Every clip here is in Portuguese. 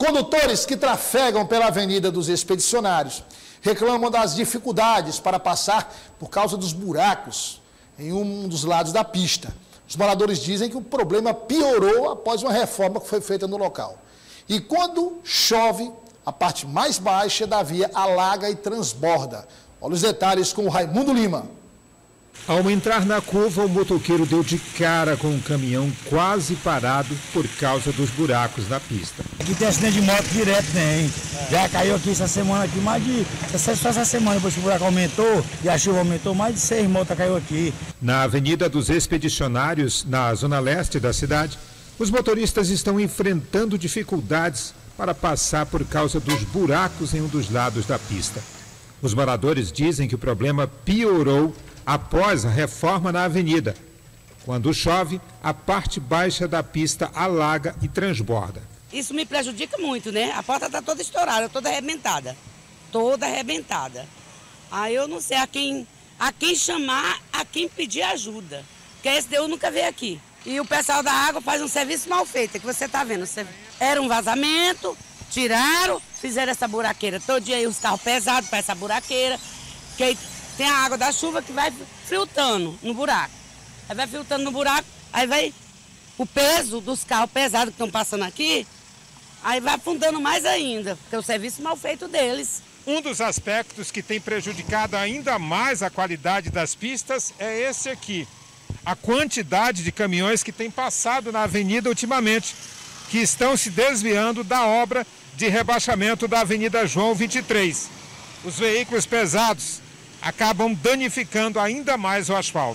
Condutores que trafegam pela Avenida dos Expedicionários reclamam das dificuldades para passar por causa dos buracos em um dos lados da pista. Os moradores dizem que o problema piorou após uma reforma que foi feita no local. E quando chove, a parte mais baixa da via alaga e transborda. Olha os detalhes com o Raimundo Lima. Ao entrar na curva, o motoqueiro deu de cara com um caminhão quase parado por causa dos buracos na pista. Aqui tem acidente de moto direto, né? Já caiu aqui essa semana, aqui mais de... Só essa semana, depois que o buraco aumentou e a chuva aumentou, mais de 6 motos caiu aqui. Na Avenida dos Expedicionários, na zona leste da cidade, os motoristas estão enfrentando dificuldades para passar por causa dos buracos em um dos lados da pista. Os moradores dizem que o problema piorou após a reforma na avenida. Quando chove, a parte baixa da pista alaga e transborda. Isso me prejudica muito, né? A porta está toda estourada, toda arrebentada. Toda arrebentada. Aí eu não sei a quem chamar, a quem pedir ajuda. Porque a SDU nunca veio aqui. E o pessoal da água faz um serviço mal feito, que você está vendo. Era um vazamento, tiraram, fizeram essa buraqueira. Todo dia aí os carros pesados para essa buraqueira. Que tem a água da chuva que vai filtrando no buraco. Aí vai filtrando no buraco, aí vai o peso dos carros pesados que estão passando aqui, aí vai afundando mais ainda, porque é o serviço mal feito deles. Um dos aspectos que tem prejudicado ainda mais a qualidade das pistas é esse aqui. A quantidade de caminhões que tem passado na avenida ultimamente, que estão se desviando da obra de rebaixamento da Avenida João 23. Os veículos pesados acabam danificando ainda mais o asfalto.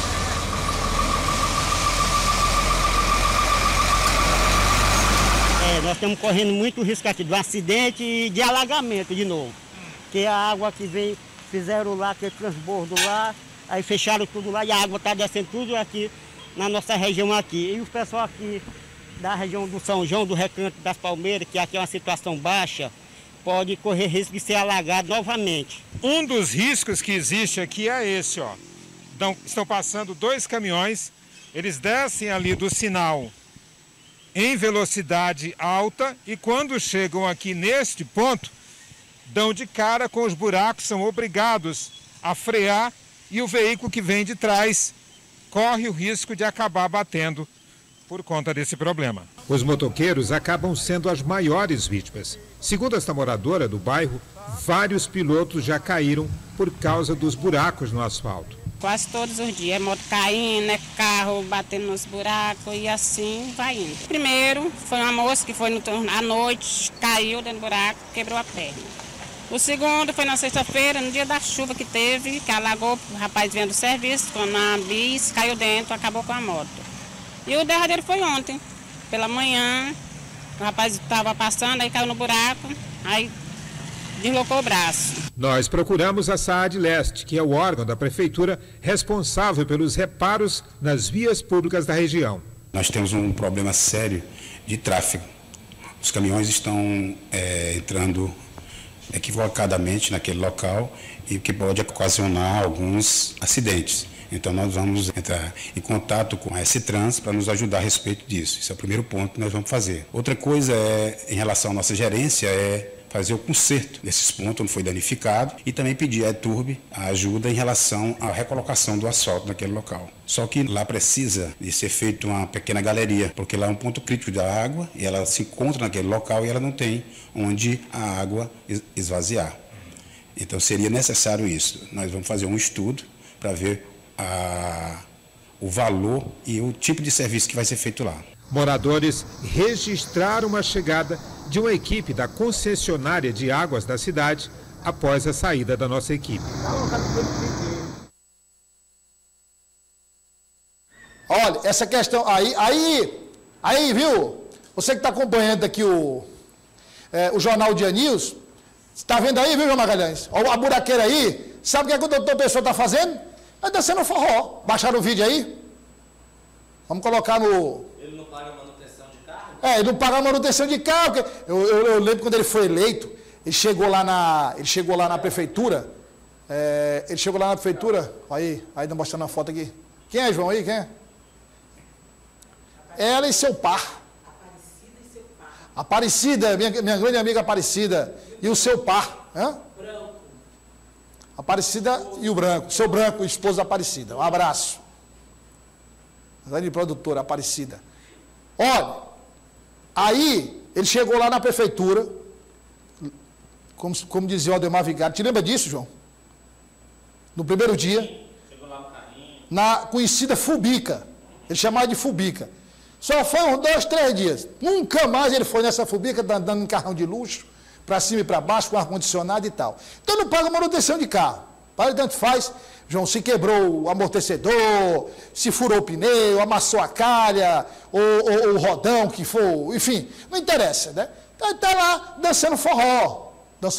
Nós estamos correndo muito risco aqui de um acidente e de alagamento de novo. Porque a água que vem, fizeram lá, aquele transbordo lá, aí fecharam tudo lá e a água está descendo tudo aqui na nossa região aqui. E o pessoal aqui da região do São João, do Recanto das Palmeiras, que aqui é uma situação baixa, pode correr risco de ser alagado novamente. Um dos riscos que existe aqui é esse, ó. Então, estão passando 2 caminhões, eles descem ali do sinal em velocidade alta e quando chegam aqui neste ponto, dão de cara com os buracos, são obrigados a frear e o veículo que vem de trás corre o risco de acabar batendo por conta desse problema. Os motoqueiros acabam sendo as maiores vítimas. Segundo esta moradora do bairro, vários pilotos já caíram por causa dos buracos no asfalto. Quase todos os dias, moto caindo, carro batendo nos buracos e assim vai indo. Primeiro foi uma moça que foi à noite, caiu dentro do buraco, quebrou a perna. O segundo foi na sexta-feira, no dia da chuva que teve, que alagou, o rapaz vinha do serviço, quando a bis caiu dentro, acabou com a moto. E o derradeiro foi ontem, pela manhã, o rapaz estava passando, aí caiu no buraco, aí deslocou o braço. Nós procuramos a SAAD Leste, que é o órgão da prefeitura responsável pelos reparos nas vias públicas da região. Nós temos um problema sério de tráfego. Os caminhões estão entrando equivocadamente naquele local e que pode ocasionar alguns acidentes. Então nós vamos entrar em contato com a S-Trans para nos ajudar a respeito disso. Esse é o primeiro ponto que nós vamos fazer. Outra coisa em relação à nossa gerência, fazer o conserto desses pontos onde foi danificado e também pedir à ETURB a ajuda em relação à recolocação do asfalto naquele local. Só que lá precisa de ser feita uma pequena galeria, porque lá é um ponto crítico da água e ela se encontra naquele local e ela não tem onde a água esvaziar. Então seria necessário isso. Nós vamos fazer um estudo para ver o valor e o tipo de serviço que vai ser feito lá. Moradores registraram a chegada de uma equipe da concessionária de águas da cidade após a saída da nossa equipe. Olha, essa questão aí, viu? Você que está acompanhando aqui o Jornal Dia News, está vendo aí, viu, João Magalhães? Olha a buraqueira aí. Sabe o que o doutor Pessoa está fazendo? Vai descendo o forró. Baixaram o vídeo aí? Vamos colocar no... Ele não paga manutenção de carro? Ele não paga manutenção de carro. Eu lembro quando ele foi eleito, ele chegou lá na prefeitura. Ele chegou lá na prefeitura. Aí tá mostrando a foto aqui. Quem é, João, aí? Quem é? Ela e seu par. Aparecida, minha grande amiga Aparecida, e o seu par, hein? Branco. Aparecida e o Branco, seu Branco, esposa Aparecida. Um abraço. Grande produtora Aparecida. Olha, aí ele chegou lá na prefeitura, como dizia o Aldemar Vigário. Te lembra disso, João? No primeiro dia. Chegou lá no carrinho. Na conhecida Fubica. Ele chamava de Fubica. Só foi uns 2, 3 dias. Nunca mais ele foi nessa Fubica, andando em carrão de luxo, para cima e para baixo, com ar-condicionado e tal. Então não paga manutenção de carro. Para tanto faz, João, se quebrou o amortecedor, se furou o pneu, amassou a calha, ou o rodão que for, enfim, não interessa, né? Então ele está lá dançando forró.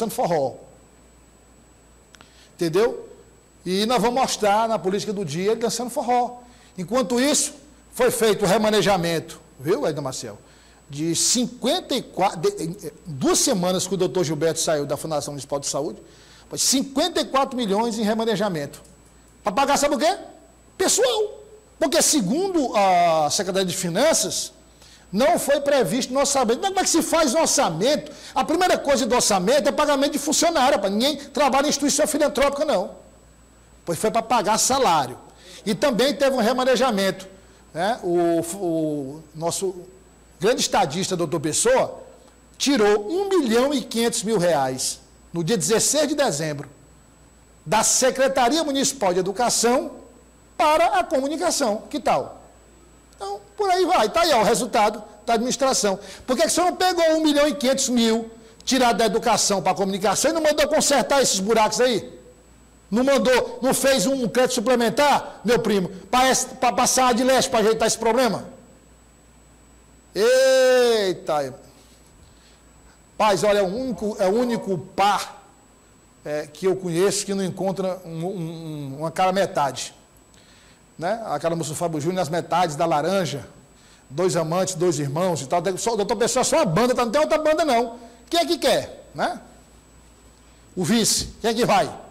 Entendeu? E nós vamos mostrar na política do dia ele dançando forró. Enquanto isso, foi feito o remanejamento, viu, Edna Marcel? De 54, 2 semanas que o doutor Gilberto saiu da Fundação Municipal de Saúde, foi 54 milhões em remanejamento. Para pagar, sabe o quê? Pessoal. Porque, segundo a Secretaria de Finanças, não foi previsto no orçamento. Como é que se faz um orçamento? A primeira coisa do orçamento é pagamento de funcionário, para ninguém trabalha em instituição filantrópica, não. Pois foi para pagar salário. E também teve um remanejamento. Né? O nosso grande estadista, doutor Pessoa, tirou R$1.500.000 no dia 16 de dezembro da Secretaria Municipal de Educação para a comunicação. Que tal? Então, por aí vai. Está aí ó, o resultado da administração. Por que você não pegou R$1.500.000 tirado da educação para a comunicação e não mandou consertar esses buracos aí? Não mandou, não fez um crédito suplementar, meu primo, para passar de leste para ajeitar esse problema? Eita! Paz, olha, é o único par que eu conheço que não encontra uma cara metade. Né? Aquela moça do Fábio Júnior, nas metades da laranja, 2 amantes, 2 irmãos e tal. O doutor Pessoa é só uma banda, não tem outra banda não. Quem é que quer? Né? O vice, quem é que vai?